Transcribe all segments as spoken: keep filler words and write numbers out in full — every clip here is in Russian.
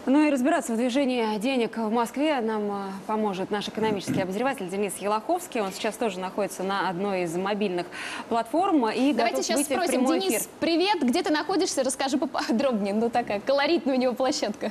Ну и разбираться в движении денег в Москве нам поможет наш экономический обозреватель Денис Елоховский. Он сейчас тоже находится на одной из мобильных платформ и Давайте готов сейчас выйти в спросим, прямой Денис, эфир. привет, где ты находишься? Расскажи поподробнее. Ну такая колоритная у него площадка.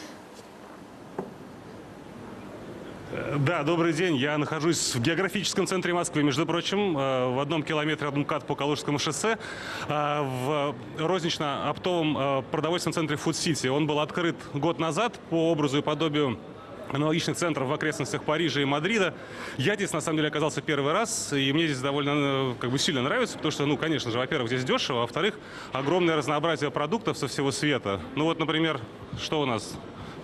Да, добрый день. Я нахожусь в географическом центре Москвы, между прочим, в одном километре от МКАД по Калужскому шоссе, в рознично-оптовом продовольственном центре Food City. Он был открыт год назад по образу и подобию аналогичных центров в окрестностях Парижа и Мадрида. Я здесь, на самом деле, оказался первый раз, и мне здесь довольно как бы сильно нравится, потому что, ну, конечно же, во-первых, здесь дешево, а во-вторых, огромное разнообразие продуктов со всего света. Ну вот, например, что у нас?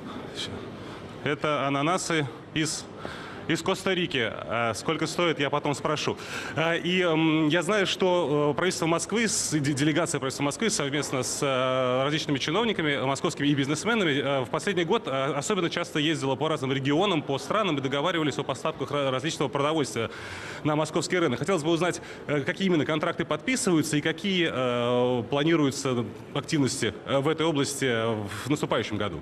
Это ананасы из, из Коста-Рики. Сколько стоит, я потом спрошу. И я знаю, что правительство Москвы, делегация правительства Москвы совместно с различными чиновниками, московскими и бизнесменами в последний год особенно часто ездила по разным регионам, по странам и договаривались о поставках различного продовольствия на московский рынок. Хотелось бы узнать, какие именно контракты подписываются и какие планируются активности в этой области в наступающем году.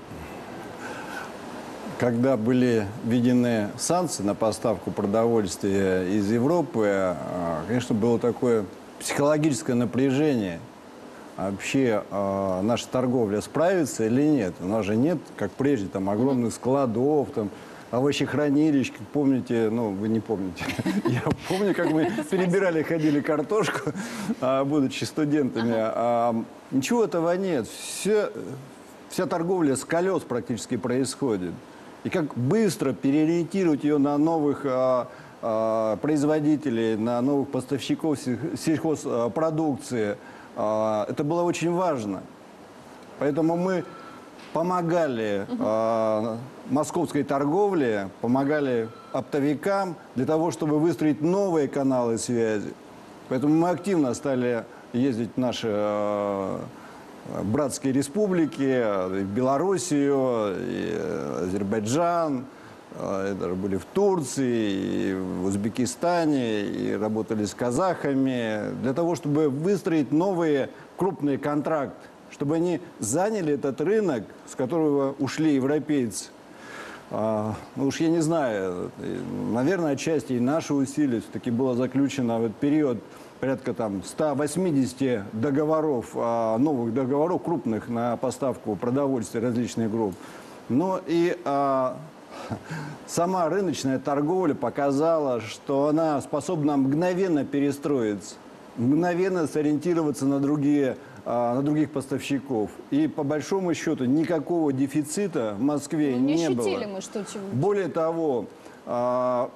Когда были введены санкции на поставку продовольствия из Европы, конечно, было такое психологическое напряжение. Вообще наша торговля справится или нет? У нас же нет, как прежде, там огромных складов, там, овощехранилищ. Помните, ну, вы не помните. Я помню, как мы перебирали, ходили картошку, будучи студентами. Ничего этого нет. Все, вся торговля с колес практически происходит. И как быстро переориентировать ее на новых а, а, производителей, на новых поставщиков сельхозпродукции, а, это было очень важно. Поэтому мы помогали а, московской торговле, помогали оптовикам для того, чтобы выстроить новые каналы связи. Поэтому мы активно стали ездить в наши а, братские республики, в Белоруссию, и Азербайджан, и даже были в Турции, и в Узбекистане, и работали с казахами, для того, чтобы выстроить новые крупные контракты, чтобы они заняли этот рынок, с которого ушли европейцы. А, ну уж я не знаю, наверное, отчасти и наши усилия, все-таки было заключено в этот период порядка там ста восьмидесяти договоров, а, новых договоров крупных на поставку продовольствия различных групп. Но и а, сама рыночная торговля показала, что она способна мгновенно перестроиться, мгновенно сориентироваться на, другие, а, на других поставщиков. И по большому счету никакого дефицита в Москве ну, не, не было. Мы, что Более того, а,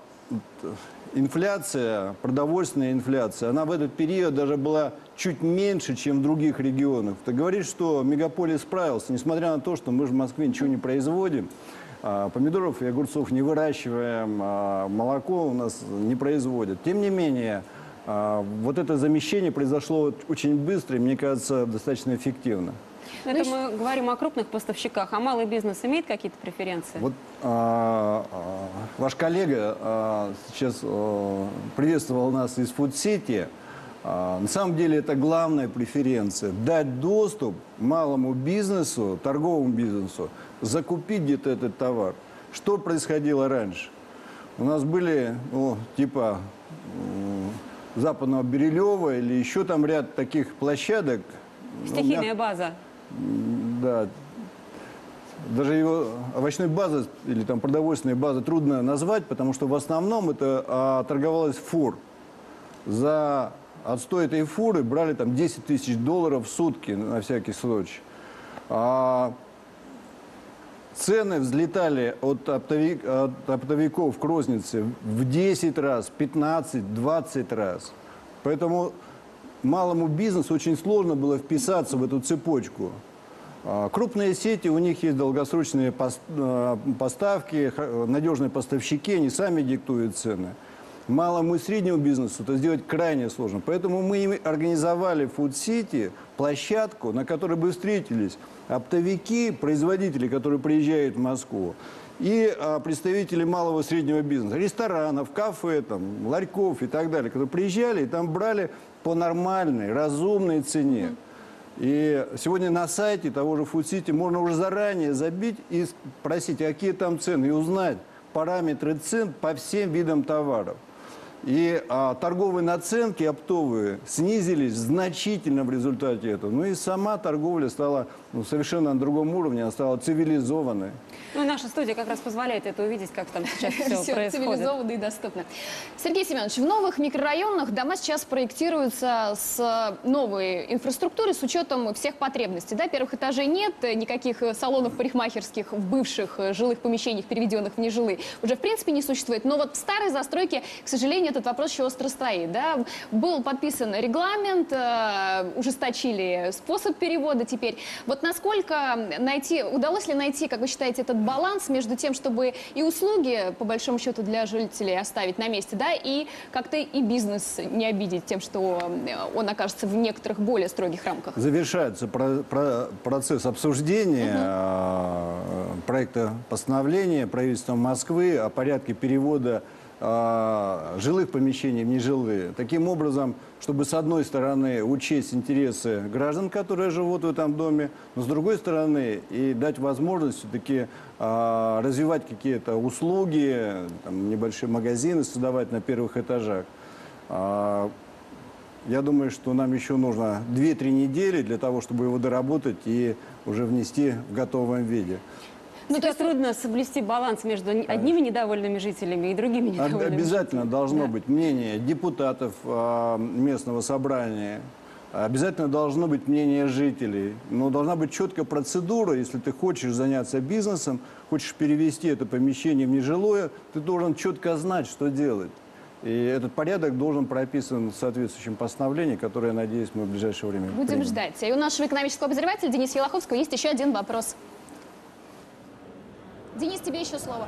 инфляция, продовольственная инфляция, она в этот период даже была чуть меньше, чем в других регионах. Это говорит, что мегаполис справился, несмотря на то, что мы же в Москве ничего не производим, а, помидоров и огурцов не выращиваем, а, молоко у нас не производят. Тем не менее, а, вот это замещение произошло очень быстро и, мне кажется, достаточно эффективно. Это мы говорим о крупных поставщиках, а малый бизнес имеет какие-то преференции? Вот а, а, ваш коллега а, сейчас а, приветствовал нас из Food City. А, на самом деле это главная преференция – дать доступ малому бизнесу, торговому бизнесу, закупить где-то этот товар. Что происходило раньше? У нас были, ну, типа Западного Бирюлева или еще там ряд таких площадок. Стихийная база. Да, даже его овощной базой или там продовольственной базой трудно назвать, потому что в основном это а, торговалось фур. За отстой этой фуры брали там десять тысяч долларов в сутки, на всякий случай. А, цены взлетали от, оптовик, от оптовиков к рознице в десять раз, пятнадцать, двадцать раз. Поэтому малому бизнесу очень сложно было вписаться в эту цепочку. Крупные сети, у них есть долгосрочные поставки, надежные поставщики, они сами диктуют цены. Малому и среднему бизнесу это сделать крайне сложно. Поэтому мы им организовали в Food City площадку, на которой бы встретились оптовики, производители, которые приезжают в Москву, и а, представители малого и среднего бизнеса, ресторанов, кафе, там, ларьков и так далее, которые приезжали и там брали по нормальной, разумной цене. И сегодня на сайте того же Food City можно уже заранее забить и спросить, какие там цены, и узнать параметры цен по всем видам товаров. И а, торговые наценки оптовые снизились значительно в результате этого. Ну и сама торговля стала ну, совершенно на другом уровне, она стала цивилизованной. Ну и наша студия как раз позволяет это увидеть, как там сейчас все Все происходит. цивилизованно и доступно. Сергей Семенович, в новых микрорайонах дома сейчас проектируются с новой инфраструктурой, с учетом всех потребностей. Да? Первых этажей нет, никаких салонов парикмахерских в бывших жилых помещениях, переведенных в нежилые, уже в принципе не существует. Но вот в старой застройке, к сожалению, этот вопрос еще остро стоит. Да? Был подписан регламент, э, ужесточили способ перевода теперь. Вот насколько найти, удалось ли найти, как вы считаете, этот баланс между тем, чтобы и услуги, по большому счету, для жителей оставить на месте, да, и как-то и бизнес не обидеть тем, что он окажется в некоторых более строгих рамках? Завершается про, про, процесс обсуждения угу. проекта постановления правительством Москвы о порядке перевода жилых помещений в нежилые. Таким образом, чтобы с одной стороны учесть интересы граждан, которые живут в этом доме, но с другой стороны и дать возможность все-таки а, развивать какие-то услуги, там, небольшие магазины создавать на первых этажах. А, я думаю, что нам еще нужно две-три недели для того, чтобы его доработать и уже внести в готовом виде. Ну, то есть трудно соблюсти баланс между одними недовольными жителями и другими недовольными Обязательно жителями. должно Да. быть мнение депутатов э, местного собрания, обязательно должно быть мнение жителей, но должна быть четкая процедура. Если ты хочешь заняться бизнесом, хочешь перевести это помещение в нежилое, ты должен четко знать, что делать. И этот порядок должен прописан в соответствующем постановлении, которое, я надеюсь, мы в ближайшее время Будем примем. ждать. И у нашего экономического обозревателя Дениса Елоховского есть еще один вопрос. Денис, тебе еще слово.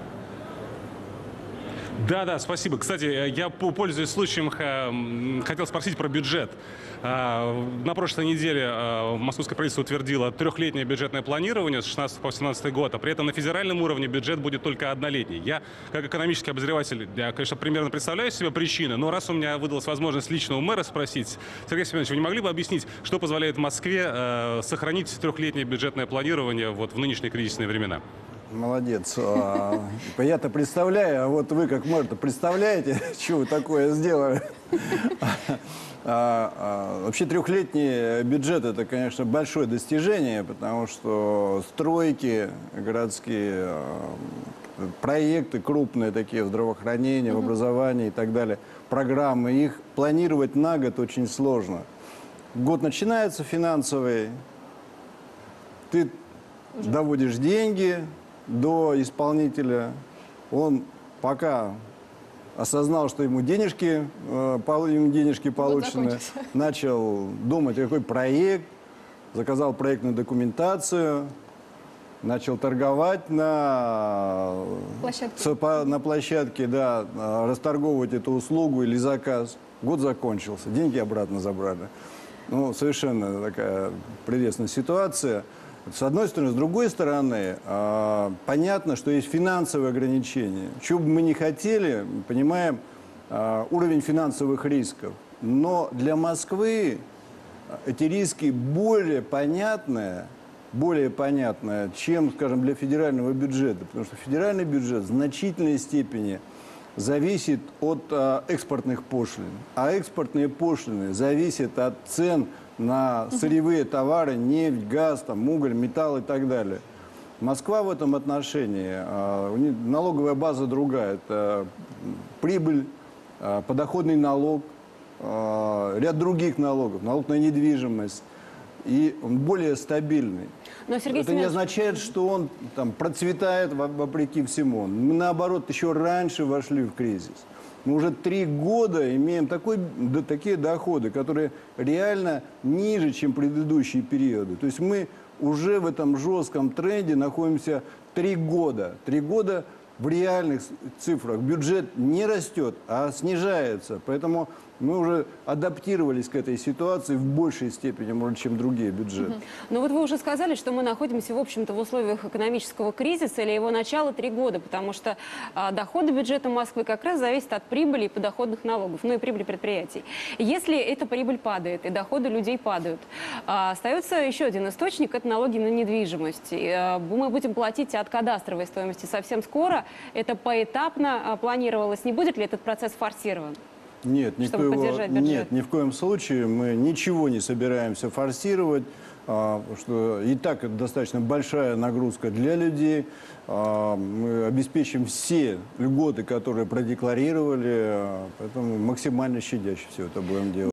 Да, да, спасибо. Кстати, я, пользуясь случаем, хотел спросить про бюджет. На прошлой неделе московское правительство утвердило трехлетнее бюджетное планирование с шестнадцатого по семнадцатый год, а при этом на федеральном уровне бюджет будет только однолетний. Я, как экономический обозреватель, я, конечно, примерно представляю себе причины, но раз у меня выдалась возможность лично у мэра спросить, Сергей Семенович, вы не могли бы объяснить, что позволяет Москве сохранить трехлетнее бюджетное планирование вот в нынешние кризисные времена? Молодец. Я-то представляю, а вот вы как мэр-то представляете, что вы такое сделали? Вообще трехлетний бюджет – это, конечно, большое достижение, потому что стройки городские, проекты крупные такие в здравоохранении, в образовании и так далее, программы, их планировать на год очень сложно. Год начинается финансовый, ты доводишь деньги до исполнителя, он пока осознал, что ему денежки, э, ему денежки получены, начал думать, какой проект, заказал проектную документацию, начал торговать на площадке, на площадке, да, расторговывать эту услугу или заказ. Год закончился, деньги обратно забрали. Ну, совершенно такая прелестная ситуация. С одной стороны. С другой стороны, э, понятно, что есть финансовые ограничения. Чего бы мы ни хотели, понимаем э, уровень финансовых рисков. Но для Москвы эти риски более понятные, более понятные, чем, скажем, для федерального бюджета. Потому что федеральный бюджет в значительной степени зависит от э, экспортных пошлин. А экспортные пошлины зависят от цен на сырьевые товары, нефть, газ, там, уголь, металл и так далее. Москва в этом отношении, э, у них налоговая база другая. Это прибыль, э, подоходный налог, э, ряд других налогов, налог на недвижимость. И он более стабильный. Но, Сергей Это не Семенович... означает, что он там процветает вопреки всему. Мы, наоборот, еще раньше вошли в кризис. Мы уже три года имеем такой, да, такие доходы, которые реально ниже, чем предыдущие периоды. То есть мы уже в этом жестком тренде находимся три года. Три года в реальных цифрах бюджет не растет, а снижается. Поэтому мы уже адаптировались к этой ситуации в большей степени, может, чем другие бюджеты. Но вот вы уже сказали, что мы находимся, в общем-то, в условиях экономического кризиса или его начала три года, потому что а, доходы бюджета Москвы как раз зависят от прибыли и подоходных налогов, ну и прибыли предприятий. Если эта прибыль падает и доходы людей падают, а, остается еще один источник – это налоги на недвижимость. И, а, мы будем платить от кадастровой стоимости совсем скоро. Это поэтапно а, планировалось. Не будет ли этот процесс форсирован? Нет, никто чтобы его, поддержать бюджет? нет, ни в коем случае мы ничего не собираемся форсировать, а, потому что и так это достаточно большая нагрузка для людей. А, мы обеспечим все льготы, которые продекларировали, а, поэтому максимально щадяще все это будем делать.